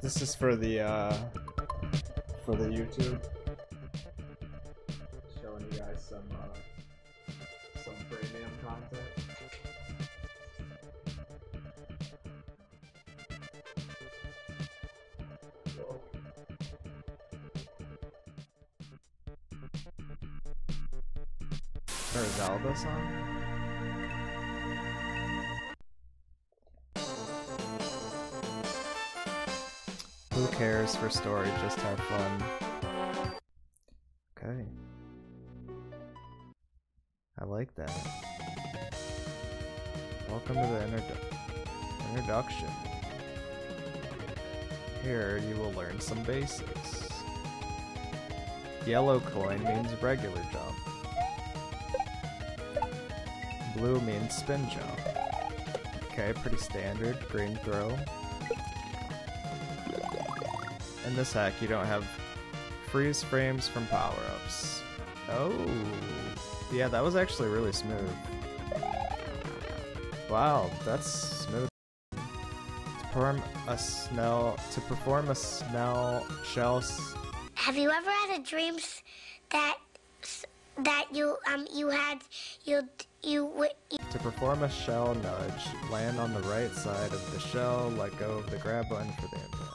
This is for the YouTube. Showing you guys some premium content. Or Zelda song? Who cares for story? Just have fun. Okay. I like that. Welcome to the introduction. Here you will learn some basics. Yellow coin means regular jump. Blue means spin jump. Okay, pretty standard. Green throw. In this hack, you don't have freeze frames from power-ups. Oh, yeah, that was actually really smooth. Wow, that's smooth. To perform a snell shell. Have you ever had a dream that To perform a shell nudge, land on the right side of the shell, let go of the grab button for the impact.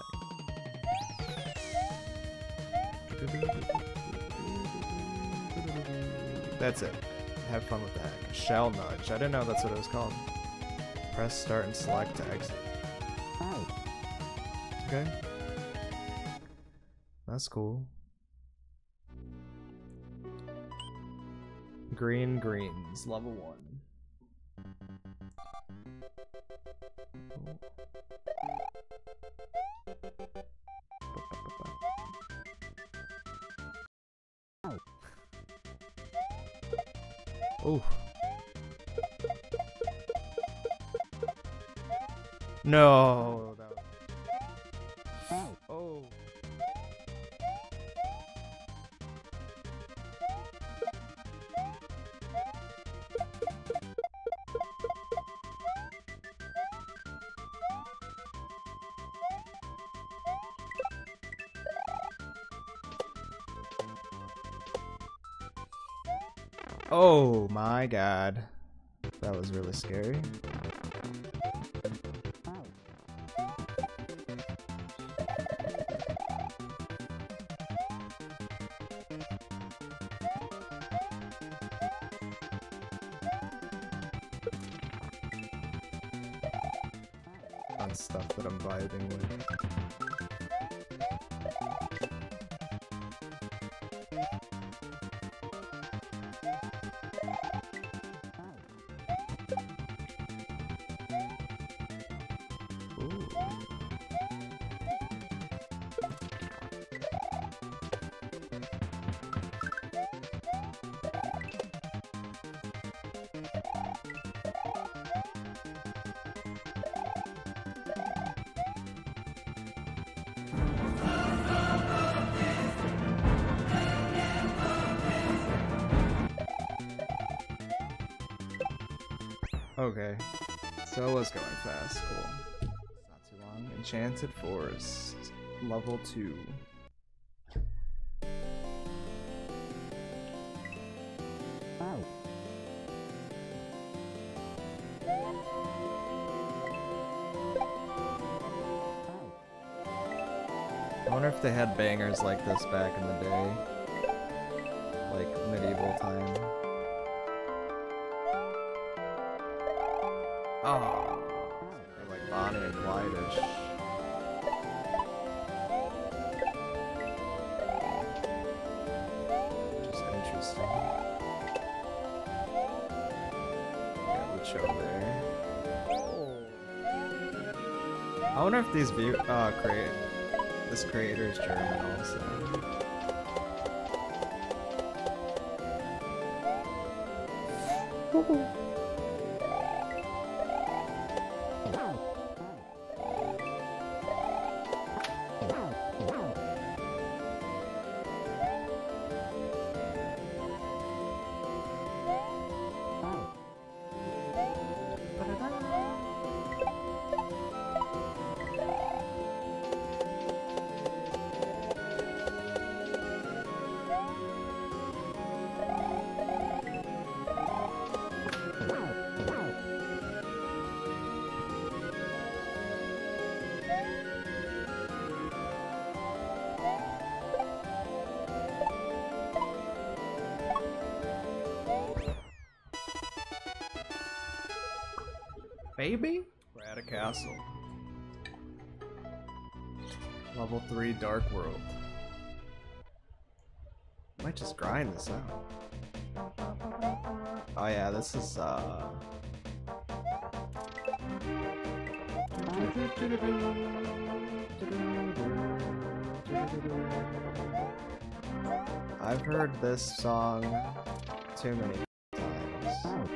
That's it. Have fun with the hack. Shell nudge. I didn't know that's what it was called. Press start and select to exit. Okay. That's cool. Green greens, level 1. Oh. No. That was... Oh. Oh my god. That was really scary. On stuff that I'm vibing with. Okay, so it was going fast, cool. Not too long. Enchanted Forest, level 2. I wonder if they had bangers like this back in the day, like medieval time. Oh, they're like Bonnie and Clyde-ish. Just interesting. Yeah, Lucho there. I wonder if these this creator is German also. baby? We're at a castle. Level 3 Dark World. Might just grind this out. Oh yeah, this is I've heard this song too many times.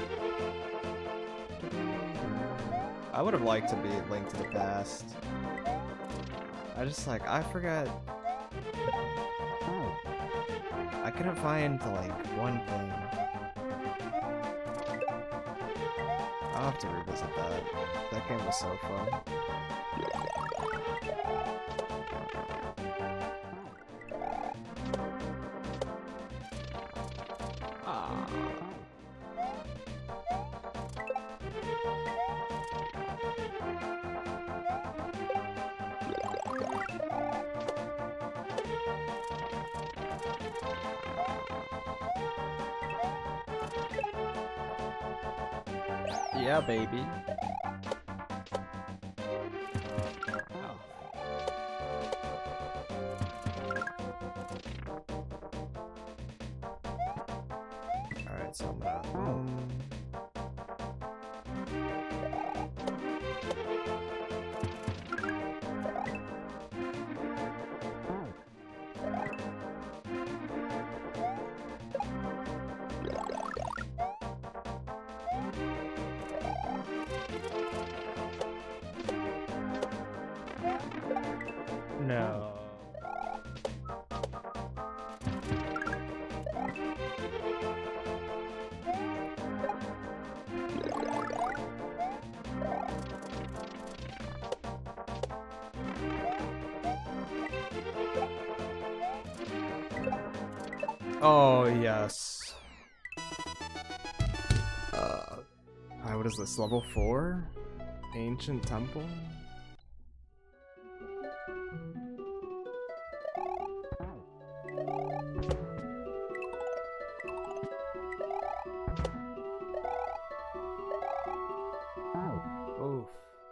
I would have liked to be Link to the Past. I just like, I forgot. I couldn't find like one thing. I'll have to revisit that. That game was so fun. Yeah, baby. Oh. Alright, so I'm gonna no. Oh, yes. Hi, what is this? Level 4? Ancient Temple? Oof.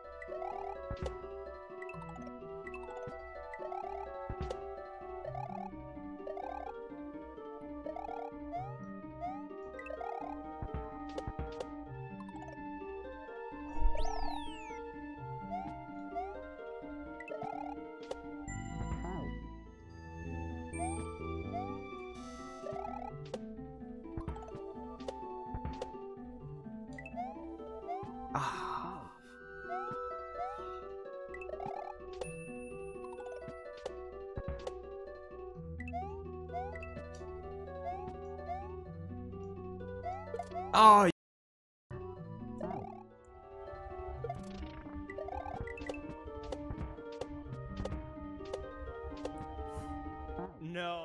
Ah. Oh. No.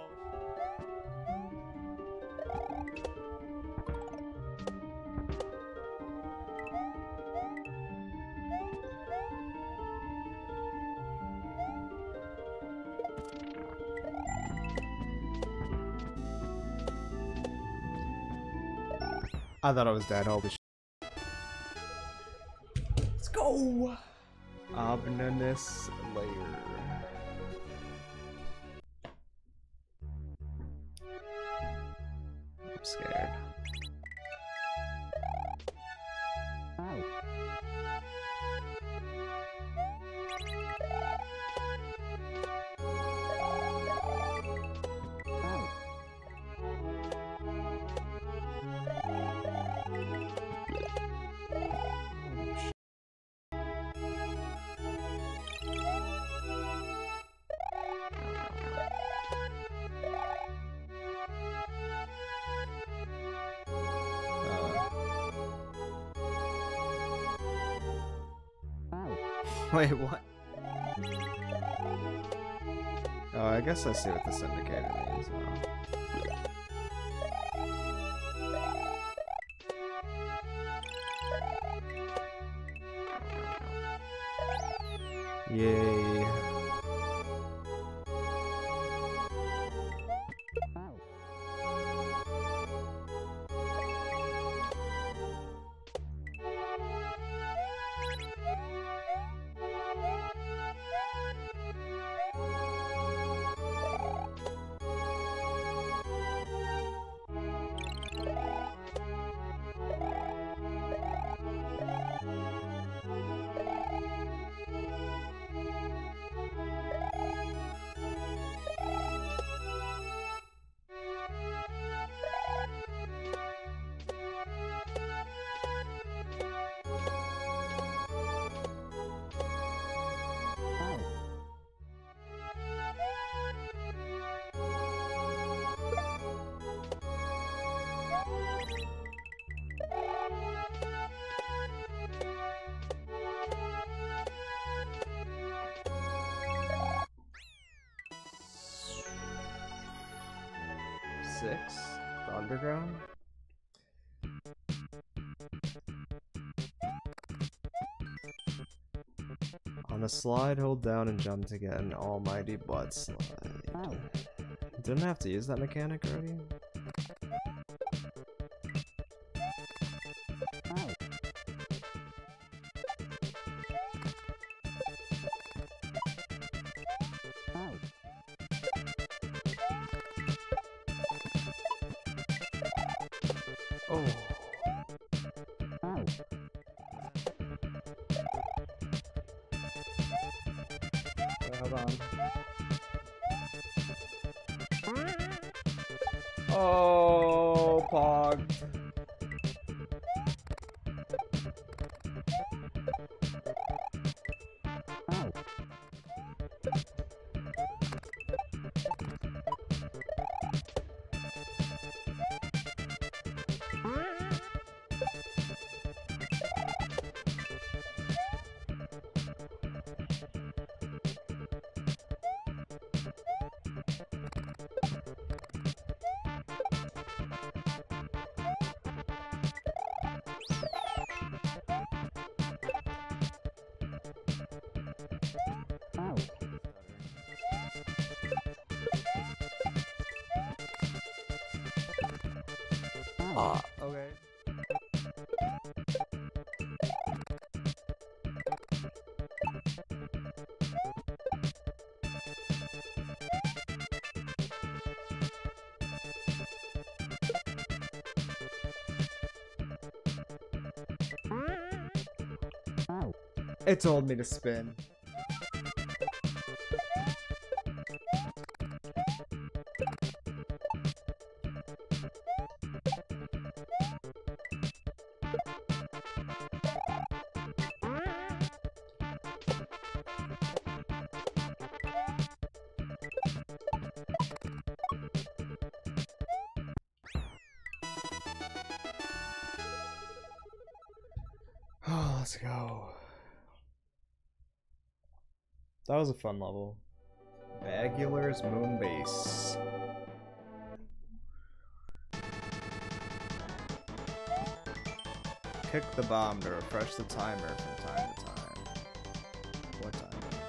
I thought I was dead. Holy shit. Let's go! Omnus Lair. I'm scared. Wait, what? Oh, I guess I see what this indicator means now. Yay. The underground? On a slide, hold down and jump to get an almighty butt slide. Didn't have to use that mechanic already? Oh. Hold on. Oh, Pog. Okay. It told me to spin. Oh, let's go. That was a fun level. Bagular's Moon Base. Kick the bomb to refresh the timer from time to time. What time?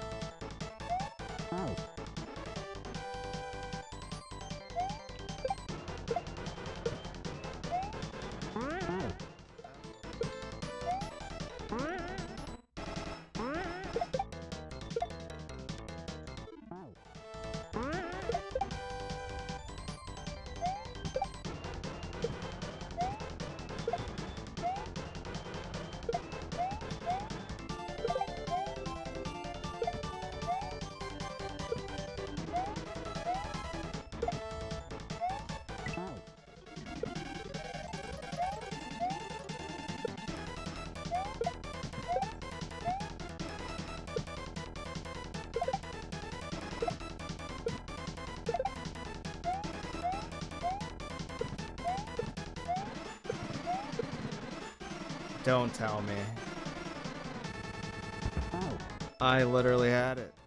Don't tell me. I literally had it.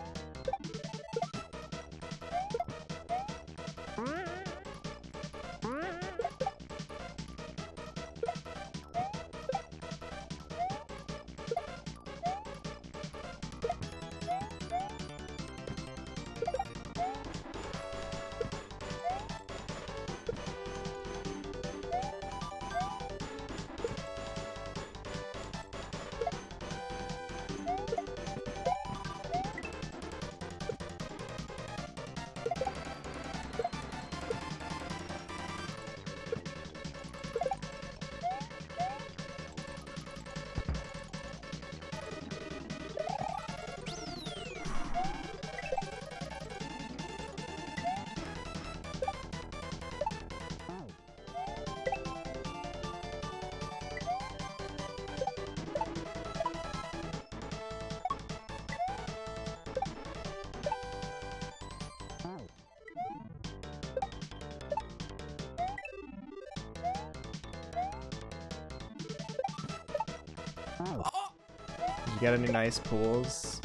You got any nice pools?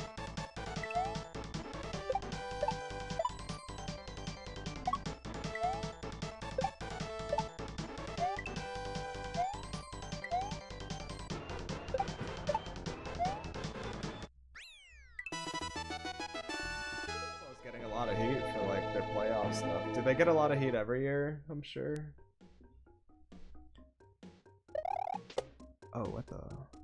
lot of heat for like their playoff stuff. Do they get a lot of heat every year? I'm sure. Oh, what the?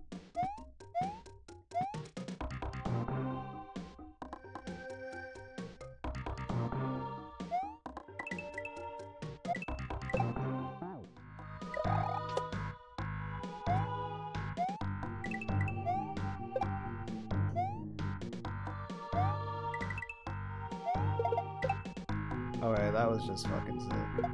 Okay, that was just fucking sick.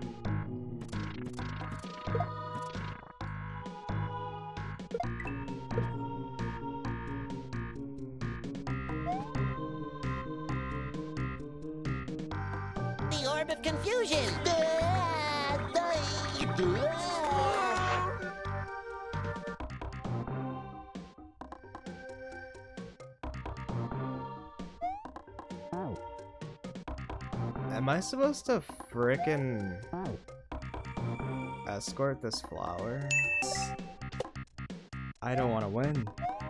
The Orb of Confusion! Am I supposed to frickin' escort this flower? I don't want to win.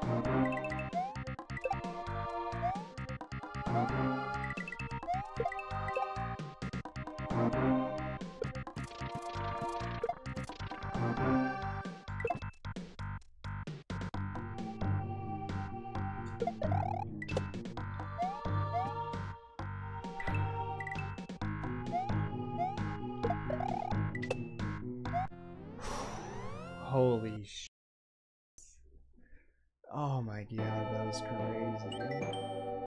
Holy sh! Oh my god, that was crazy.